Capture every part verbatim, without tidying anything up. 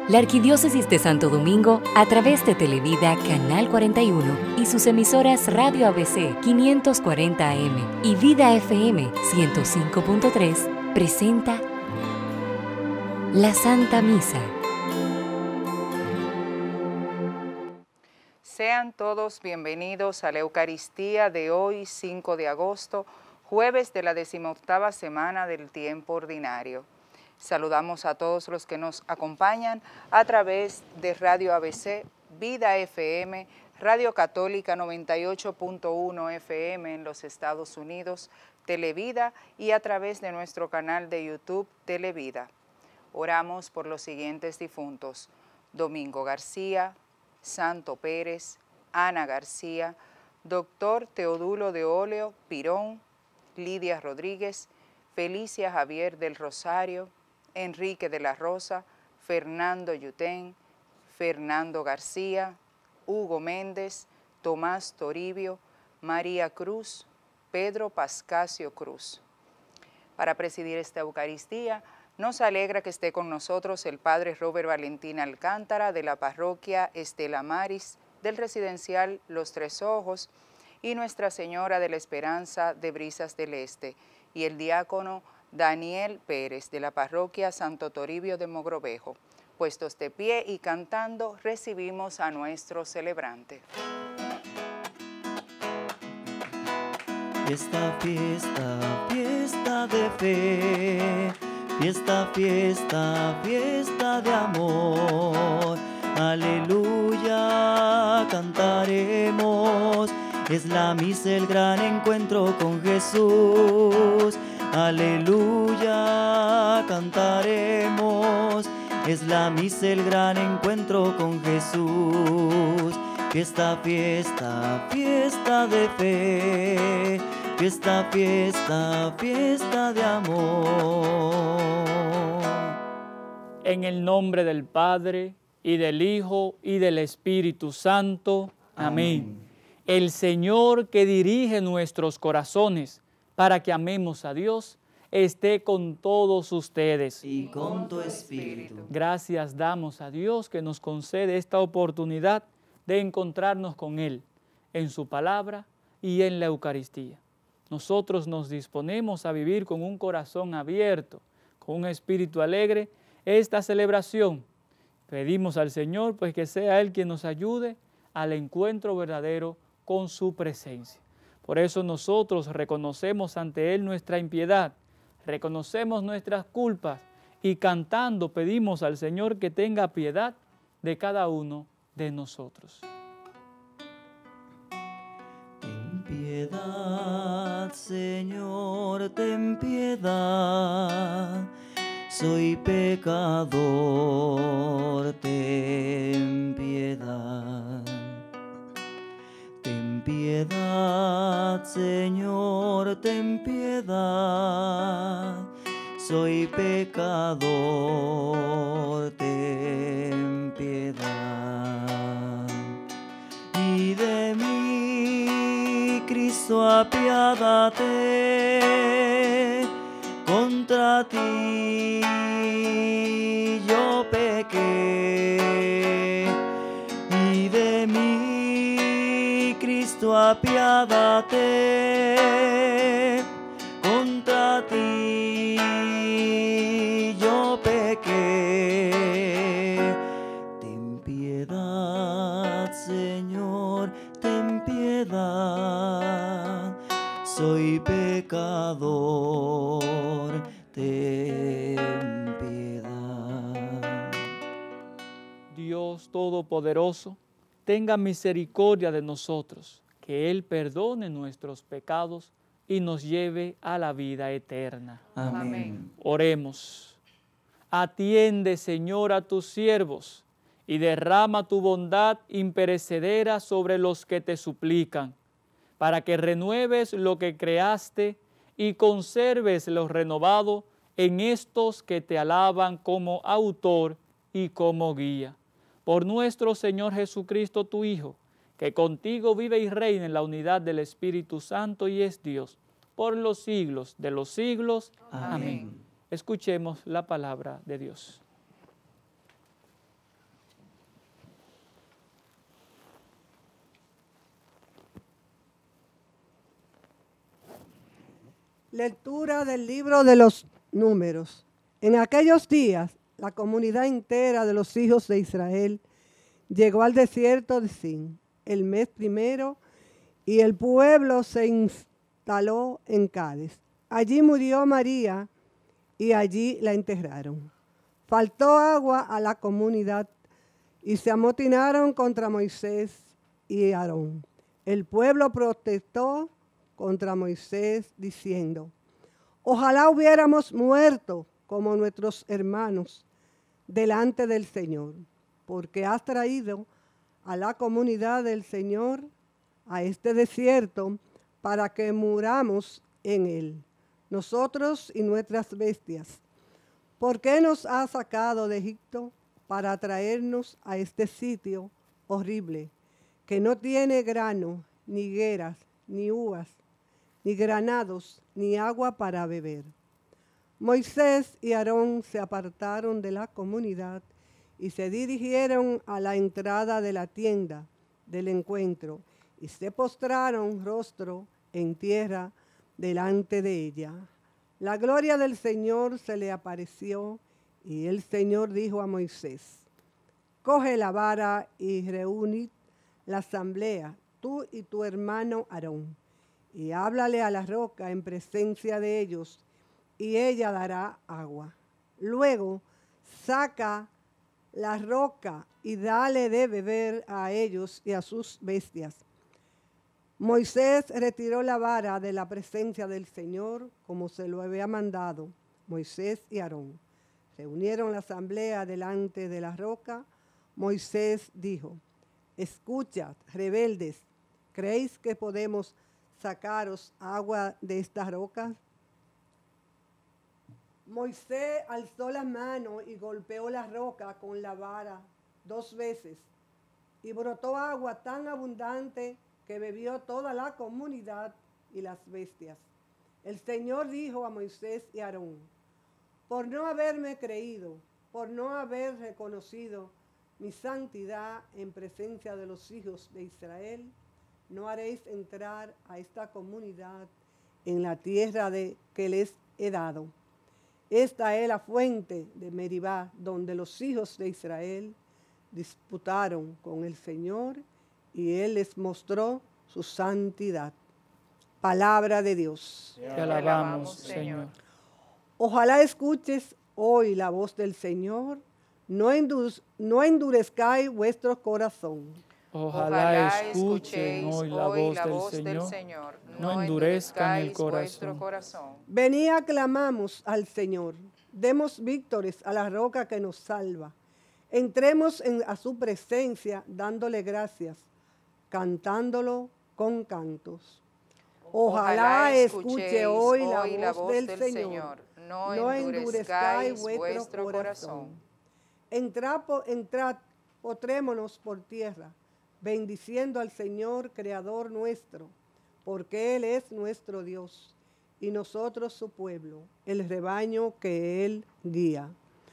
La Arquidiócesis de Santo Domingo, a través de Televida Canal cuarenta y uno y sus emisoras Radio A B C quinientos cuarenta A M y Vida F M ciento cinco punto tres, presenta la Santa Misa. Sean todos bienvenidos a la Eucaristía de hoy, cinco de agosto, jueves de la decimoctava semana del tiempo ordinario. Saludamos a todos los que nos acompañan a través de Radio A B C, Vida F M, Radio Católica noventa y ocho punto uno F M en los Estados Unidos, Televida y a través de nuestro canal de YouTube Televida. Oramos por los siguientes difuntos: Domingo García, Santo Pérez, Ana García, Doctor Teodulo de Óleo Pirón, Lidia Rodríguez, Felicia Javier del Rosario, Enrique de la Rosa, Fernando Yutén, Fernando García, Hugo Méndez, Tomás Toribio, María Cruz, Pedro Pascasio Cruz. Para presidir esta Eucaristía, nos alegra que esté con nosotros el Padre Robert Valentín Alcántara de la Parroquia Estela Maris del Residencial Los Tres Ojos y Nuestra Señora de la Esperanza de Brisas del Este y el diácono Daniel Pérez de la Parroquia Santo Toribio de Mogrovejo. Puestos de pie y cantando, recibimos a nuestro celebrante. Fiesta, fiesta, fiesta de fe, fiesta, fiesta, fiesta de amor. Aleluya, cantaremos, es la misa el gran encuentro con Jesús. Aleluya, cantaremos, es la misa el gran encuentro con Jesús. Fiesta, fiesta, fiesta de fe, fiesta, fiesta, fiesta de amor. En el nombre del Padre, y del Hijo, y del Espíritu Santo. Amén. Amén. El Señor que dirige nuestros corazones para que amemos a Dios, esté con todos ustedes. Y con tu espíritu. Gracias damos a Dios que nos concede esta oportunidad de encontrarnos con Él en su palabra y en la Eucaristía. Nosotros nos disponemos a vivir con un corazón abierto, con un espíritu alegre, esta celebración. Pedimos al Señor pues que sea Él quien nos ayude al encuentro verdadero con su presencia. Por eso nosotros reconocemos ante Él nuestra impiedad, reconocemos nuestras culpas y cantando pedimos al Señor que tenga piedad de cada uno de nosotros. Ten piedad, Señor, ten piedad. Soy pecador, ten piedad. Ten piedad, Señor, ten piedad. Soy pecador, ten piedad. Y de mí, Cristo, apiádate. Contra ti yo pequé, y de mí, Cristo, apiádate. Contra ti yo pequé. Ten piedad, Señor, ten piedad. Soy pecador, ten piedad. Dios Todopoderoso, tenga misericordia de nosotros, que Él perdone nuestros pecados y nos lleve a la vida eterna. Amén. Oremos. Atiende, Señor, a tus siervos y derrama tu bondad imperecedera sobre los que te suplican, para que renueves lo que creaste y conserves lo renovado en estos que te alaban como autor y como guía. Por nuestro Señor Jesucristo, tu Hijo, que contigo vive y reina en la unidad del Espíritu Santo y es Dios, por los siglos de los siglos. Amén. Amén. Escuchemos la palabra de Dios. Lectura del libro de los Números. En aquellos días, la comunidad entera de los hijos de Israel llegó al desierto de Sin, el mes primero, y el pueblo se instaló en Cádiz. Allí murió María y allí la enterraron. Faltó agua a la comunidad y se amotinaron contra Moisés y Aarón. El pueblo protestó contra Moisés diciendo: ojalá hubiéramos muerto como nuestros hermanos delante del Señor, porque has traído a la comunidad del Señor a este desierto para que muramos en él, nosotros y nuestras bestias. ¿Por qué nos has sacado de Egipto para traernos a este sitio horrible, que no tiene grano, ni higueras, ni uvas, ni granados, ni agua para beber? Moisés y Aarón se apartaron de la comunidad y se dirigieron a la entrada de la tienda del encuentro y se postraron rostro en tierra delante de ella. La gloria del Señor se le apareció y el Señor dijo a Moisés: coge la vara y reúnid la asamblea, tú y tu hermano Aarón, y háblale a la roca en presencia de ellos, y ella dará agua. Luego saca la roca y dale de beber a ellos y a sus bestias. Moisés retiró la vara de la presencia del Señor, como se lo había mandado Moisés y Aarón. Reunieron la asamblea delante de la roca. Moisés dijo: escuchad, rebeldes, ¿creéis que podemos sacaros agua de esta roca? Moisés alzó la mano y golpeó la roca con la vara dos veces, y brotó agua tan abundante que bebió toda la comunidad y las bestias. El Señor dijo a Moisés y a Aarón: por no haberme creído, por no haber reconocido mi santidad en presencia de los hijos de Israel, no haréis entrar a esta comunidad en la tierra de, que les he dado. Esta es la fuente de Meribá, donde los hijos de Israel disputaron con el Señor y Él les mostró su santidad. Palabra de Dios. Te alabamos, Señor. Ojalá escuches hoy la voz del Señor, no, endure, no endurezcáis vuestro corazón. Ojalá, Ojalá escuchen hoy la voz, la del, voz Señor. del Señor, No endurezcan el vuestro corazón. corazón. Venid, aclamamos al Señor, demos víctores a la roca que nos salva. Entremos en, a su presencia dándole gracias, cantándolo con cantos. Ojalá, Ojalá escuche hoy la voz, la voz del, del Señor. Señor. No, no endurezcáis vuestro, vuestro corazón. corazón. Entrad, entrad, postrémonos por tierra, bendiciendo al Señor, Creador nuestro, porque Él es nuestro Dios y nosotros su pueblo, el rebaño que Él guía.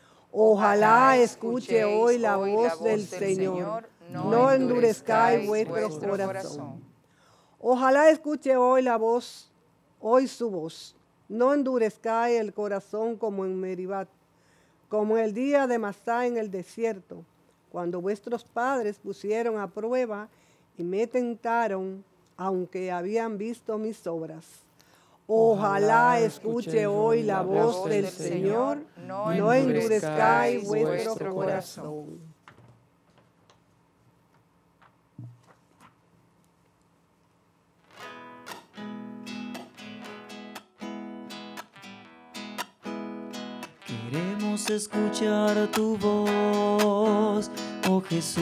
Ojalá escuche hoy la voz, hoy la voz del, del Señor, Señor. No, no endurezcáis vuestro, vuestro corazón. corazón. Ojalá escuche hoy la voz, hoy su voz. No endurezcáis el corazón como en Meribá, como en el día de Masá en el desierto, cuando vuestros padres pusieron a prueba y me tentaron, aunque habían visto mis obras. Ojalá, Ojalá escuche hoy la voz del, del Señor, no, no endurezcáis vuestro, vuestro corazón. corazón. Queremos escuchar tu voz, oh Jesús.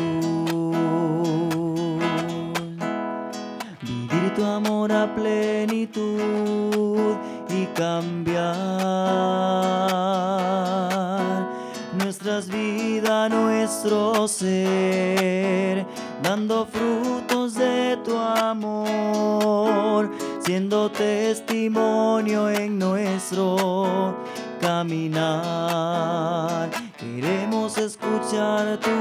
Vivir tu amor a plenitud y cambiar nuestras vidas, nuestro ser, dando frutos de tu amor, siendo testimonio en nuestro caminar. Queremos escuchar tu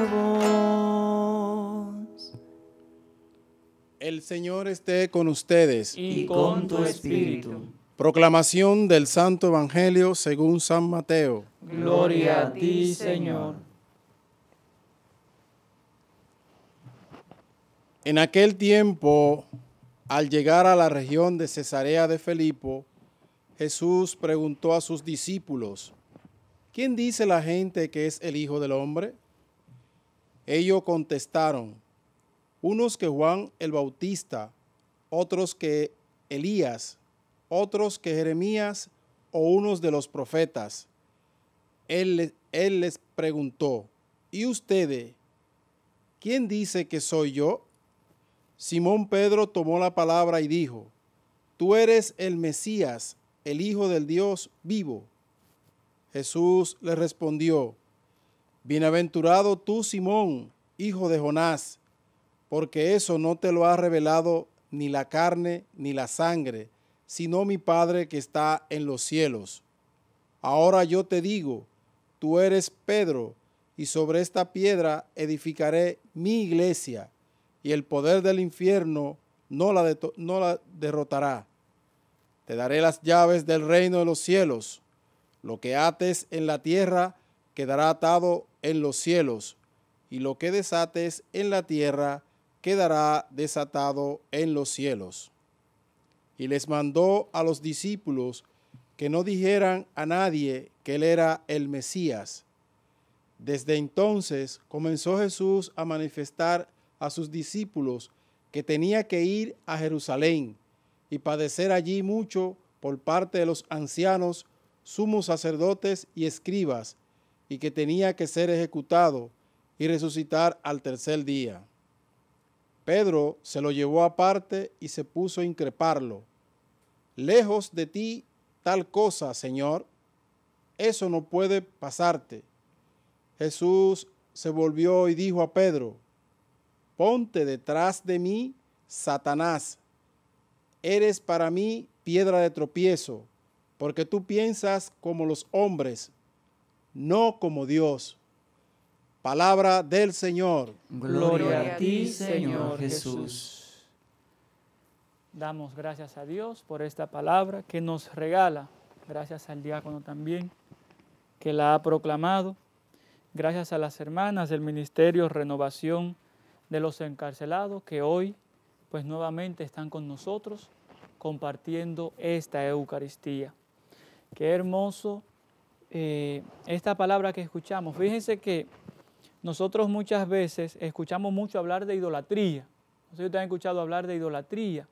voz. El Señor esté con ustedes y con tu espíritu. Proclamación del Santo Evangelio según San Mateo. Gloria a ti, Señor. En aquel tiempo, al llegar a la región de Cesarea de Filipo, Jesús preguntó a sus discípulos: ¿quién dice la gente que es el Hijo del Hombre? Ellos contestaron: unos que Juan el Bautista, otros que Elías, otros que Jeremías o unos de los profetas. Él, él les preguntó: ¿y ustedes? ¿Quién dice que soy yo? Simón Pedro tomó la palabra y dijo: tú eres el Mesías, el Hijo del Dios vivo. Jesús le respondió: bienaventurado tú, Simón, hijo de Jonás, porque eso no te lo ha revelado ni la carne ni la sangre, sino mi Padre que está en los cielos. Ahora yo te digo, tú eres Pedro, y sobre esta piedra edificaré mi iglesia, y el poder del infierno no la, de, no la derrotará. Te daré las llaves del reino de los cielos. Lo que ates en la tierra quedará atado en los cielos, y lo que desates en la tierra quedará desatado en los cielos. Y les mandó a los discípulos que no dijeran a nadie que él era el Mesías. Desde entonces comenzó Jesús a manifestar a sus discípulos que tenía que ir a Jerusalén y padecer allí mucho por parte de los ancianos, sumos sacerdotes y escribas, y que tenía que ser ejecutado y resucitar al tercer día. Pedro se lo llevó aparte y se puso a increparlo. Lejos de ti tal cosa, Señor, eso no puede pasarte. Jesús se volvió y dijo a Pedro: ponte detrás de mí, Satanás. Eres para mí piedra de tropiezo, porque tú piensas como los hombres, no como Dios. Palabra del Señor. Gloria a ti, Señor Jesús. Damos gracias a Dios por esta palabra que nos regala. Gracias al diácono también que la ha proclamado. Gracias a las hermanas del Ministerio Renovación de los Encarcelados que hoy pues nuevamente están con nosotros compartiendo esta Eucaristía. Qué hermoso eh, esta palabra que escuchamos. Fíjense que nosotros muchas veces escuchamos mucho hablar de idolatría. No sé si ustedes han escuchado hablar de idolatría.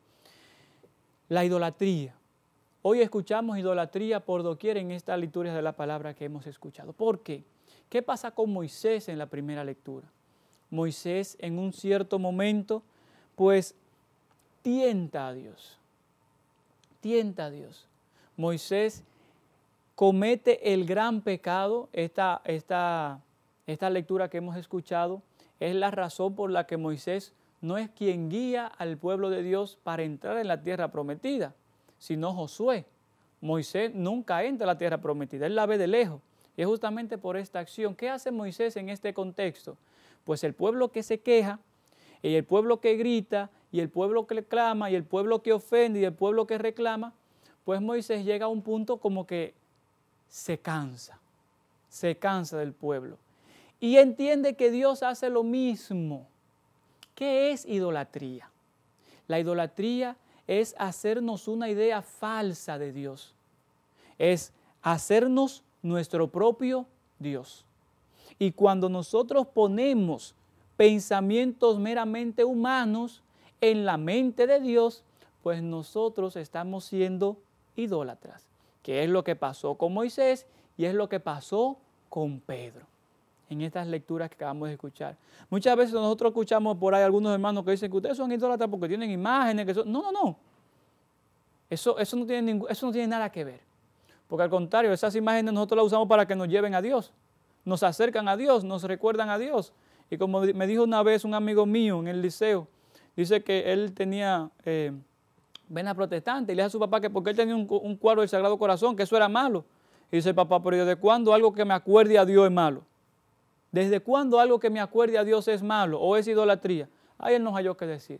La idolatría. Hoy escuchamos idolatría por doquier en esta liturgia de la palabra que hemos escuchado. ¿Por qué? ¿Qué pasa con Moisés en la primera lectura? Moisés en un cierto momento, pues, tienta a Dios. Tienta a Dios. Moisés comete el gran pecado. Esta, esta, esta lectura que hemos escuchado es la razón por la que Moisés no es quien guía al pueblo de Dios para entrar en la tierra prometida, sino Josué. Moisés nunca entra a la tierra prometida, él la ve de lejos. Y es justamente por esta acción. ¿Qué hace Moisés en este contexto? Pues el pueblo que se queja, y el pueblo que grita, y el pueblo que clama, y el pueblo que ofende, y el pueblo que reclama, pues Moisés llega a un punto como que se cansa, se cansa del pueblo. Y entiende que Dios hace lo mismo. ¿Qué es idolatría? La idolatría es hacernos una idea falsa de Dios. Es hacernos nuestro propio Dios. Y cuando nosotros ponemos pensamientos meramente humanos en la mente de Dios, pues nosotros estamos siendo idólatras, que es lo que pasó con Moisés y es lo que pasó con Pedro en estas lecturas que acabamos de escuchar. Muchas veces nosotros escuchamos por ahí algunos hermanos que dicen que ustedes son idólatras porque tienen imágenes, que son... No, no, no. Eso, eso, no tiene ningún, eso no tiene nada que ver. Porque al contrario, esas imágenes nosotros las usamos para que nos lleven a Dios, nos acercan a Dios, nos recuerdan a Dios. Y como me dijo una vez un amigo mío en el liceo, dice que él tenía eh, vena protestante y le dijo a su papá que porque él tenía un, un cuadro del Sagrado Corazón, que eso era malo. Y dice, papá, pero ¿desde cuándo algo que me acuerde a Dios es malo? ¿Desde cuándo algo que me acuerde a Dios es malo o es idolatría? Ahí él no halló qué decir.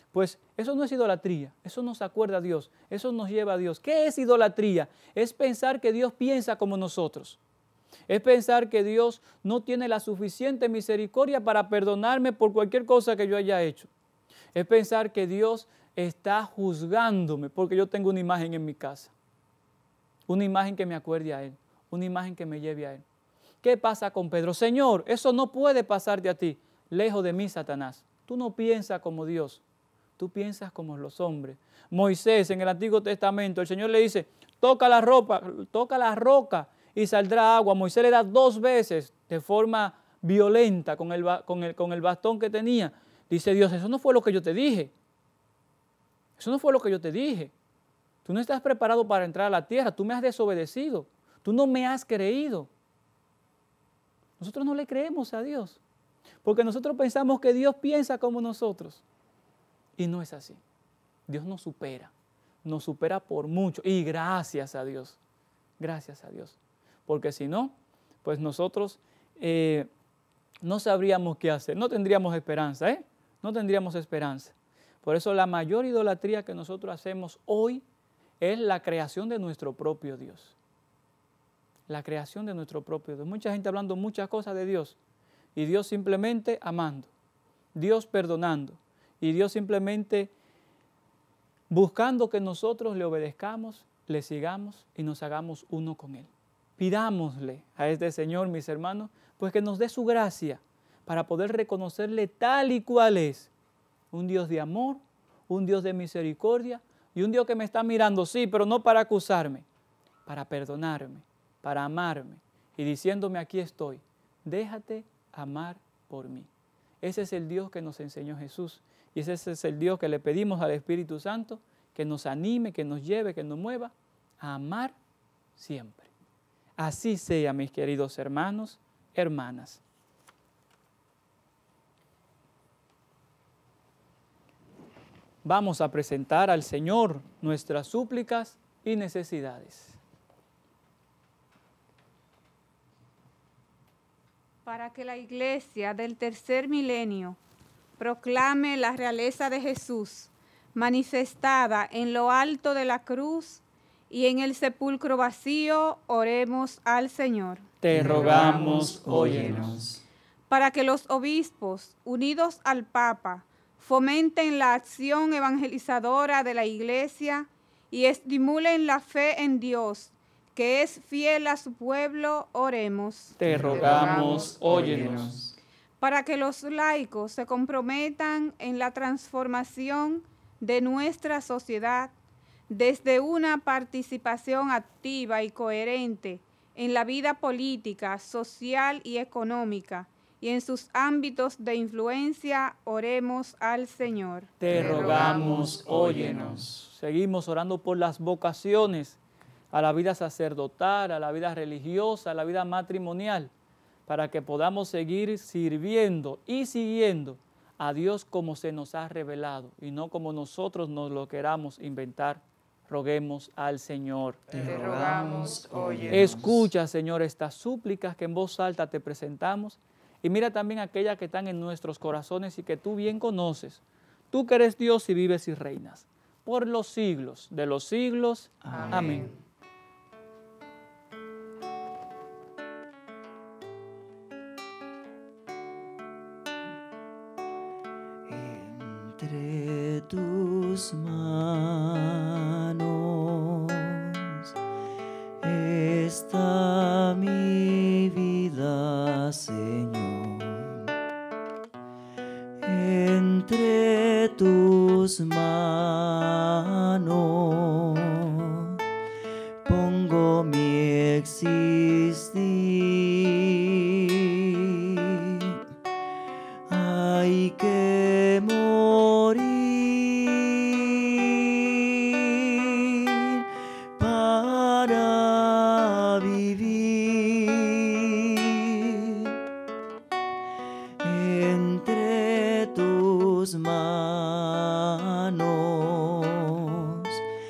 Pues eso no es idolatría, eso nos acuerda a Dios, eso nos lleva a Dios. ¿Qué es idolatría? Es pensar que Dios piensa como nosotros. Es pensar que Dios no tiene la suficiente misericordia para perdonarme por cualquier cosa que yo haya hecho. Es pensar que Dios está juzgándome porque yo tengo una imagen en mi casa. Una imagen que me acuerde a Él, una imagen que me lleve a Él. ¿Qué pasa con Pedro? Señor, eso no puede pasarte a ti. Lejos de mí, Satanás. Tú no piensas como Dios, tú piensas como los hombres. Moisés, en el Antiguo Testamento, el Señor le dice, toca la ropa, toca la roca y saldrá agua. Moisés le da dos veces de forma violenta con el, con el, con el bastón que tenía. Dice Dios, eso no fue lo que yo te dije. Eso no fue lo que yo te dije. Tú no estás preparado para entrar a la tierra, tú me has desobedecido, tú no me has creído. Nosotros no le creemos a Dios, porque nosotros pensamos que Dios piensa como nosotros. Y no es así. Dios nos supera, nos supera por mucho. Y gracias a Dios, gracias a Dios. Porque si no, pues nosotros eh, no sabríamos qué hacer, no tendríamos esperanza, ¿eh? No tendríamos esperanza. Por eso la mayor idolatría que nosotros hacemos hoy es la creación de nuestro propio Dios. La creación de nuestro propio Dios. Mucha gente hablando muchas cosas de Dios y Dios simplemente amando, Dios perdonando y Dios simplemente buscando que nosotros le obedezcamos, le sigamos y nos hagamos uno con Él. Pidámosle a este Señor, mis hermanos, pues que nos dé su gracia para poder reconocerle tal y cual es. Un Dios de amor, un Dios de misericordia y un Dios que me está mirando, sí, pero no para acusarme, para perdonarme, para amarme y diciéndome aquí estoy, déjate amar por mí. Ese es el Dios que nos enseñó Jesús y ese es el Dios que le pedimos al Espíritu Santo que nos anime, que nos lleve, que nos mueva a amar siempre. Así sea, mis queridos hermanos, hermanas. Vamos a presentar al Señor nuestras súplicas y necesidades. Para que la Iglesia del tercer milenio proclame la realeza de Jesús, manifestada en lo alto de la cruz y en el sepulcro vacío, oremos al Señor. Te rogamos, óyenos. Para que los obispos, unidos al Papa, fomenten la acción evangelizadora de la Iglesia y estimulen la fe en Dios, que es fiel a su pueblo, oremos. Te rogamos, óyenos. Para que los laicos se comprometan en la transformación de nuestra sociedad desde una participación activa y coherente en la vida política, social y económica, y en sus ámbitos de influencia, oremos al Señor. Te rogamos, óyenos. Seguimos orando por las vocaciones a la vida sacerdotal, a la vida religiosa, a la vida matrimonial, para que podamos seguir sirviendo y siguiendo a Dios como se nos ha revelado y no como nosotros nos lo queramos inventar. Roguemos al Señor. Te rogamos, óyenos. Escucha, Señor, estas súplicas que en voz alta te presentamos y mira también aquellas que están en nuestros corazones y que tú bien conoces. Tú que eres Dios y vives y reinas por los siglos de los siglos. Amén. Amén. Entre tus manos está mi vida, Señor. Entre tus manos pongo mi existir. Hay que morir para vivir. Entre tus manos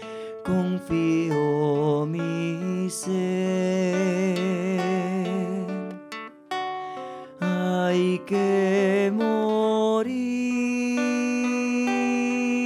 confío mi ser. Hay que morir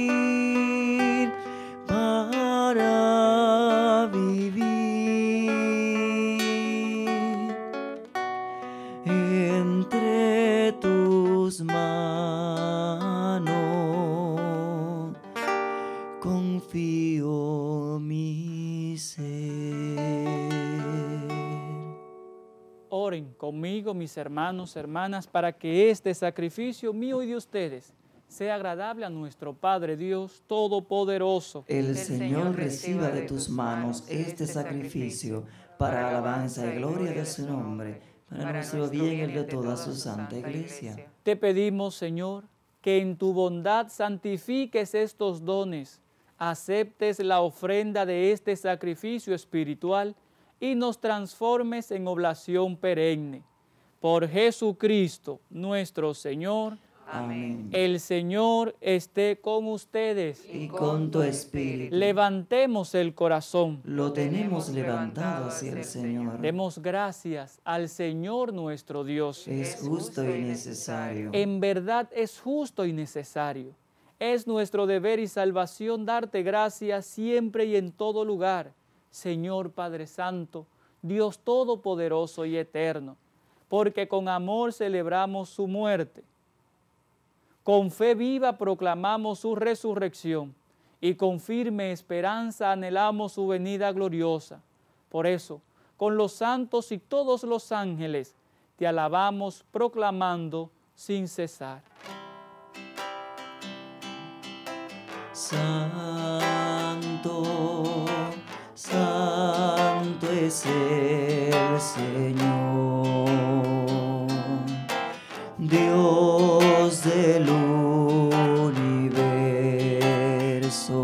conmigo, mis hermanos, hermanas, para que este sacrificio mío y de ustedes sea agradable a nuestro Padre Dios Todopoderoso. El Señor reciba de tus manos este sacrificio para alabanza y gloria de su nombre, para nuestro bien y el de toda su santa iglesia. Te pedimos, Señor, que en tu bondad santifiques estos dones, aceptes la ofrenda de este sacrificio espiritual y nos transformes en oblación perenne. Por Jesucristo, nuestro Señor. Amén. El Señor esté con ustedes. Y con tu espíritu. Levantemos el corazón. Lo tenemos levantado hacia el Señor. Demos gracias al Señor nuestro Dios. Es justo y necesario. En verdad es justo y necesario. Es nuestro deber y salvación darte gracias siempre y en todo lugar, Señor Padre Santo, Dios Todopoderoso y Eterno, porque con amor celebramos su muerte. Con fe viva proclamamos su resurrección y con firme esperanza anhelamos su venida gloriosa. Por eso, con los santos y todos los ángeles, te alabamos proclamando sin cesar. Santo, santo es el Señor, Dios del universo,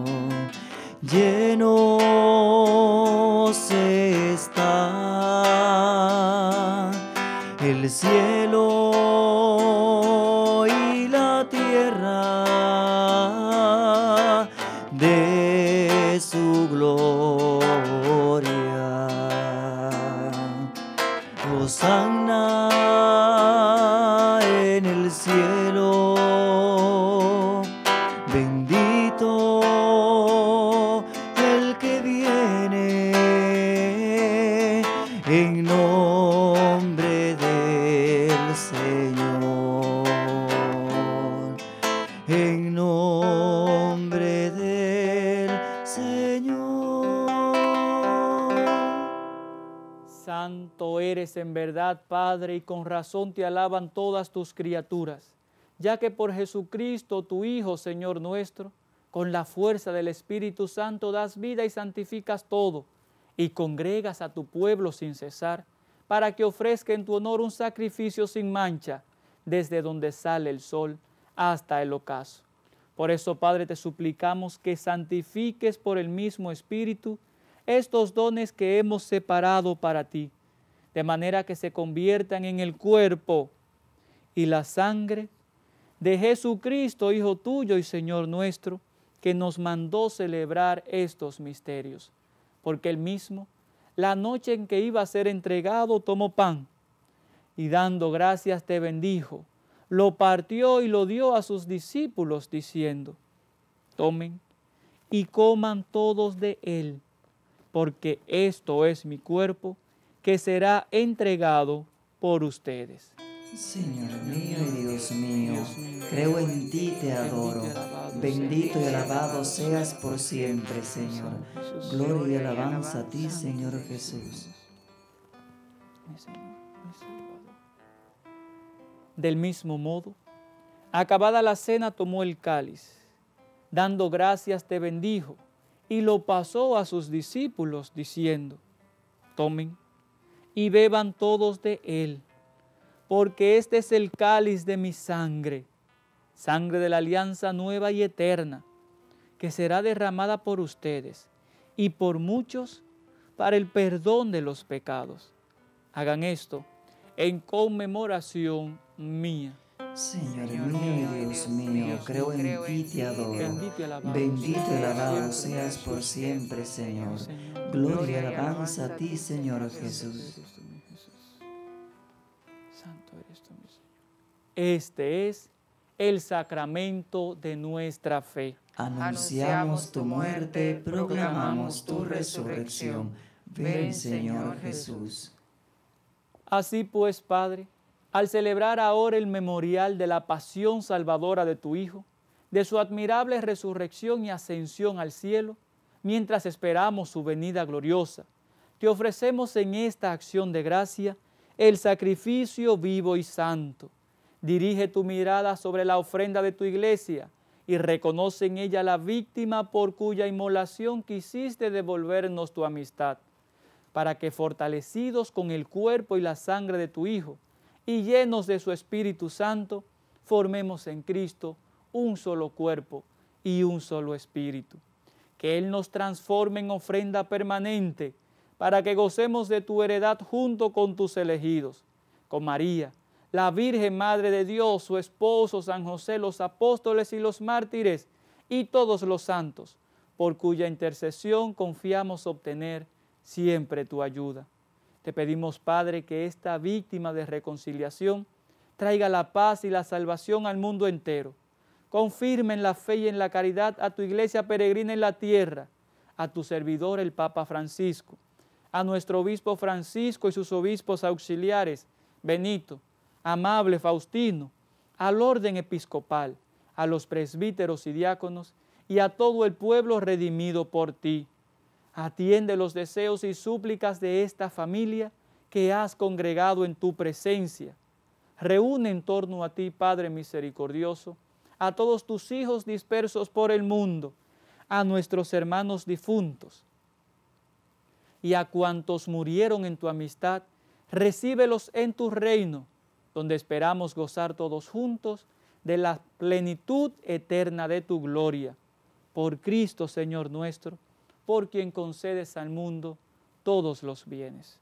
lleno se está el cielo y la tierra de su gloria. Hosanna en el cielo, bendito el que viene en nombre del Señor, en nombre del Señor. Santo eres en verdad, Padre, y con razón te alaban todas tus criaturas, ya que por Jesucristo, tu Hijo, Señor nuestro, con la fuerza del Espíritu Santo das vida y santificas todo, y congregas a tu pueblo sin cesar, para que ofrezca en tu honor un sacrificio sin mancha, desde donde sale el sol hasta el ocaso. Por eso, Padre, te suplicamos que santifiques por el mismo Espíritu estos dones que hemos separado para ti, de manera que se conviertan en el cuerpo y la sangre de Jesucristo, Hijo tuyo y Señor nuestro, que nos mandó celebrar estos misterios. Porque él mismo, la noche en que iba a ser entregado, tomó pan y dando gracias te bendijo, lo partió y lo dio a sus discípulos diciendo: tomen y coman todos de él, porque esto es mi cuerpo que será entregado por ustedes. Señor mío y Dios mío, creo en ti, te adoro. Bendito y alabado seas por siempre, Señor. Gloria y alabanza a ti, Señor Jesús. Del mismo modo, acabada la cena, tomó el cáliz, dando gracias te bendijo, y lo pasó a sus discípulos, diciendo: tomen y beban todos de él, porque este es el cáliz de mi sangre, sangre de la alianza nueva y eterna, que será derramada por ustedes y por muchos para el perdón de los pecados. Hagan esto en conmemoración mía. Señor mío y Dios mío, creo en ti, te adoro. Bendito y alabado, Bendito y alabado seas por siempre, Señor. Gloria y alabanza a ti, Señor Jesús. Santo eres tú, mi Señor. Este es el sacramento de nuestra fe. Anunciamos tu muerte, proclamamos tu resurrección. Ven, Señor Jesús. Así pues, Padre, al celebrar ahora el memorial de la pasión salvadora de tu Hijo, de su admirable resurrección y ascensión al cielo, mientras esperamos su venida gloriosa, te ofrecemos en esta acción de gracia el sacrificio vivo y santo. Dirige tu mirada sobre la ofrenda de tu iglesia y reconoce en ella la víctima por cuya inmolación quisiste devolvernos tu amistad, para que fortalecidos con el cuerpo y la sangre de tu Hijo y llenos de su Espíritu Santo, formemos en Cristo un solo cuerpo y un solo espíritu. Que Él nos transforme en ofrenda permanente, para que gocemos de tu heredad junto con tus elegidos, con María, la Virgen Madre de Dios, su esposo San José, los apóstoles y los mártires, y todos los santos, por cuya intercesión confiamos obtener siempre tu ayuda. Te pedimos, Padre, que esta víctima de reconciliación traiga la paz y la salvación al mundo entero. Confirma en la fe y en la caridad a tu iglesia peregrina en la tierra, a tu servidor el Papa Francisco, a nuestro obispo Francisco y sus obispos auxiliares, Benito, Amable, Faustino, al orden episcopal, a los presbíteros y diáconos y a todo el pueblo redimido por ti. Atiende los deseos y súplicas de esta familia que has congregado en tu presencia. Reúne en torno a ti, Padre misericordioso, a todos tus hijos dispersos por el mundo, a nuestros hermanos difuntos y a cuantos murieron en tu amistad, recíbelos en tu reino, donde esperamos gozar todos juntos de la plenitud eterna de tu gloria. Por Cristo, Señor nuestro, por quien concedes al mundo todos los bienes.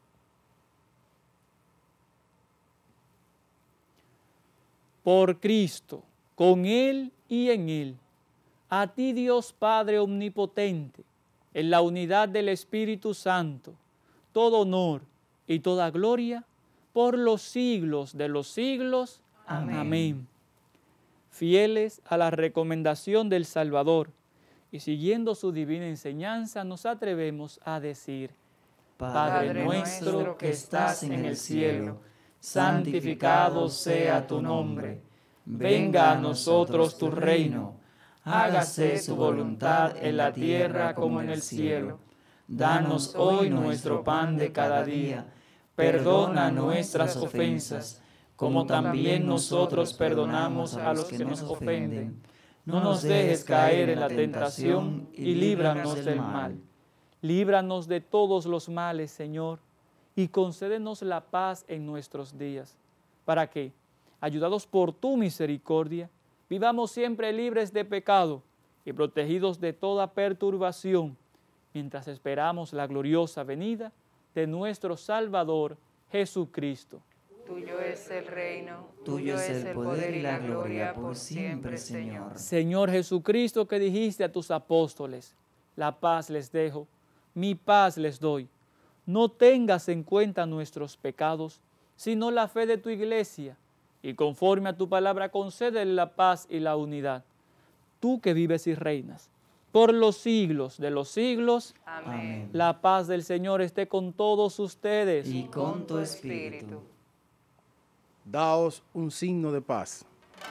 Por Cristo, con Él y en Él, a ti Dios Padre omnipotente, en la unidad del Espíritu Santo, todo honor y toda gloria por los siglos de los siglos. Amén. Amén. Fieles a la recomendación del Salvador y siguiendo su divina enseñanza, nos atrevemos a decir: Padre nuestro que estás en el cielo, santificado sea tu nombre. Venga a nosotros tu reino. Hágase tu voluntad en la tierra como en el cielo. Danos hoy nuestro pan de cada día. Perdona nuestras ofensas, como también nosotros perdonamos a los que nos ofenden. No nos dejes caer en la tentación y líbranos del mal. Líbranos de todos los males, Señor, y concédenos la paz en nuestros días, para que, ayudados por tu misericordia, vivamos siempre libres de pecado y protegidos de toda perturbación, mientras esperamos la gloriosa venida de nuestro Salvador Jesucristo. Tuyo es el reino, Tuyo es el poder y la gloria por siempre, Señor. Señor Jesucristo, que dijiste a tus apóstoles: la paz les dejo, mi paz les doy. No tengas en cuenta nuestros pecados, sino la fe de tu iglesia, y conforme a tu palabra concédele la paz y la unidad. Tú que vives y reinas por los siglos de los siglos. Amén. La paz del Señor esté con todos ustedes. Y con tu espíritu. Daos un signo de paz.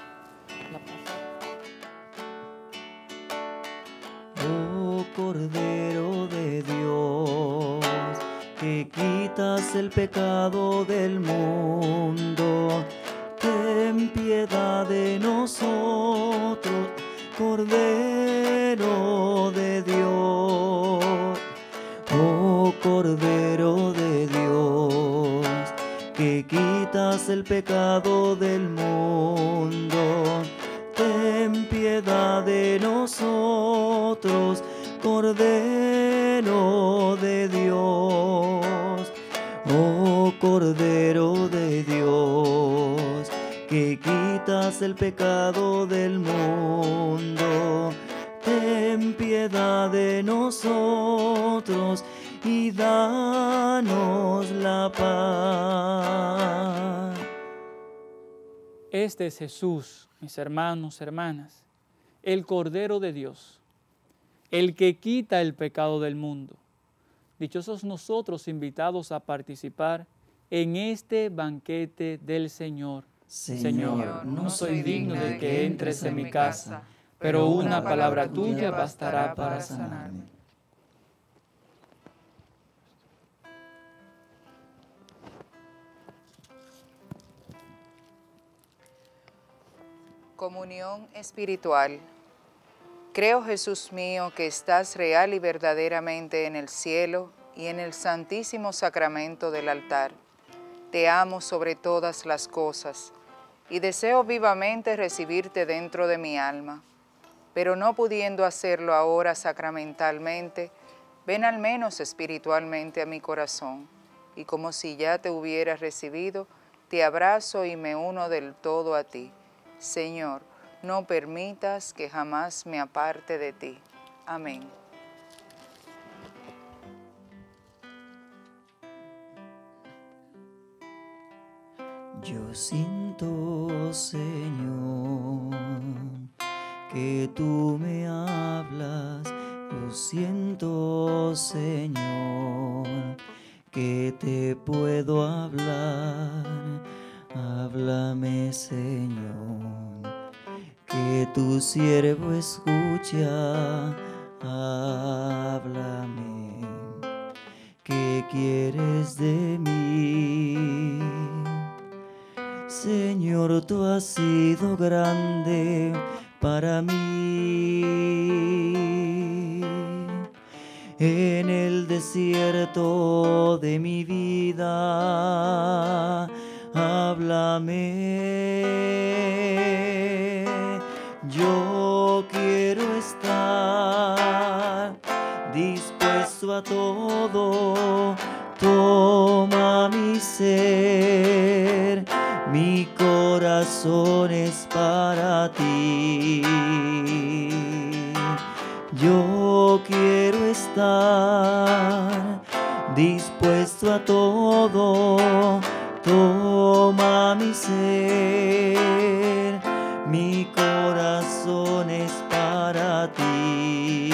Oh Cordero de Dios, que quitas el pecado del mundo, ten piedad de nosotros, Cordero de Dios. Oh Cordero de Dios, que quitas el pecado del mundo, ten piedad de nosotros, Cordero de Dios. Oh Cordero de Dios, que quitas el pecado del mundo, ten piedad de nosotros y danos la paz. Este es Jesús, mis hermanos, hermanas, el Cordero de Dios, el que quita el pecado del mundo. Dichosos nosotros invitados a participar en este banquete del Señor. Señor, no soy digno de que entres en mi casa, pero una palabra tuya bastará para sanarme. Comunión espiritual. Creo, Jesús mío, que estás real y verdaderamente en el cielo y en el santísimo sacramento del altar. Te amo sobre todas las cosas y deseo vivamente recibirte dentro de mi alma. Pero no pudiendo hacerlo ahora sacramentalmente, ven al menos espiritualmente a mi corazón, y como si ya te hubiera recibido, te abrazo y me uno del todo a ti. Señor, no permitas que jamás me aparte de ti. Amén. Yo siento, Señor, que tú me hablas. Yo siento, Señor, que te puedo hablar. Háblame, Señor, que tu siervo escucha. Háblame, ¿qué quieres de mí? Señor, tú has sido grande para mí. En el desierto de mi vida, háblame, yo quiero estar dispuesto a todo, toma mi ser, mi corazón es para ti. Yo quiero estar dispuesto a todo, toma mi ser, mi corazón es para ti.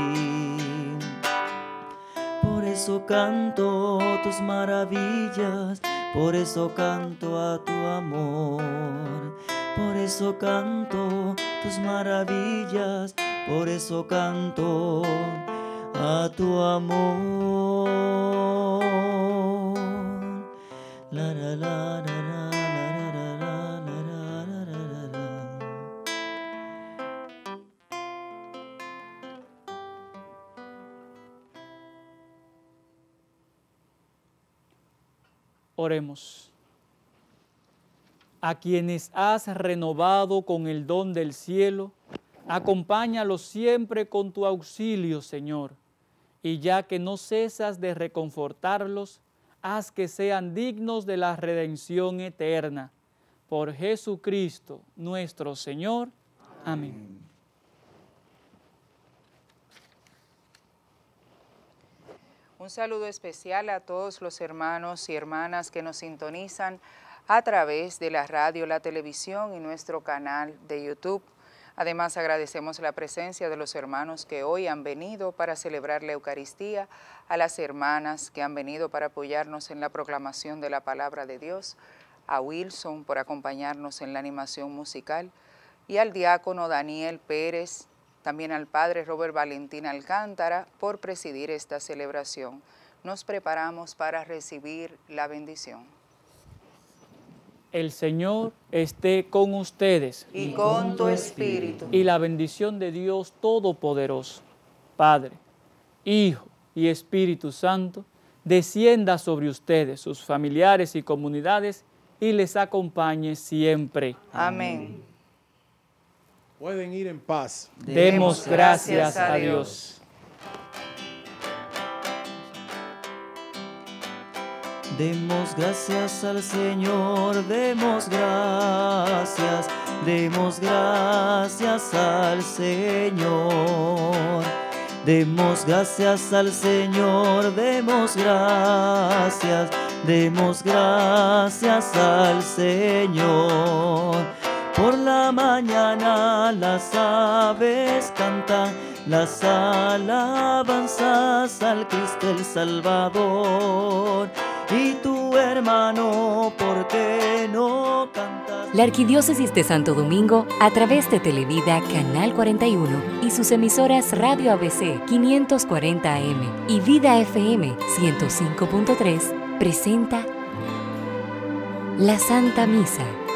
Por eso canto tus maravillas, por eso canto a tu amor. Por eso canto tus maravillas, por eso canto a tu amor. La la la la la la la la la la la la. Oremos. A quienes has renovado con el don del cielo, acompáñalos siempre con tu auxilio, Señor, y ya que no cesas de reconfortarlos, haz que sean dignos de la redención eterna. Por Jesucristo nuestro Señor. Amén. Un saludo especial a todos los hermanos y hermanas que nos sintonizan a través de la radio, la televisión y nuestro canal de YouTube. Además, agradecemos la presencia de los hermanos que hoy han venido para celebrar la Eucaristía, a las hermanas que han venido para apoyarnos en la proclamación de la Palabra de Dios, a Wilson por acompañarnos en la animación musical y al diácono Daniel Pérez, también al padre Robert Valentín Alcántara por presidir esta celebración. Nos preparamos para recibir la bendición. El Señor esté con ustedes. Y con tu espíritu. Y la bendición de Dios Todopoderoso, Padre, Hijo y Espíritu Santo, descienda sobre ustedes, sus familiares y comunidades, y les acompañe siempre. Amén. Pueden ir en paz. Demos gracias a Dios. Demos gracias al Señor, demos gracias, demos gracias al Señor. Demos gracias al Señor, demos gracias, demos gracias al Señor. Por la mañana las aves cantan las alabanzas al Cristo el Salvador. Y tu hermano, ¿por qué no cantas? La Arquidiócesis de Santo Domingo, a través de Televida Canal cuarenta y uno y sus emisoras Radio A B C quinientos cuarenta A M y Vida F M ciento cinco punto tres, presenta la Santa Misa.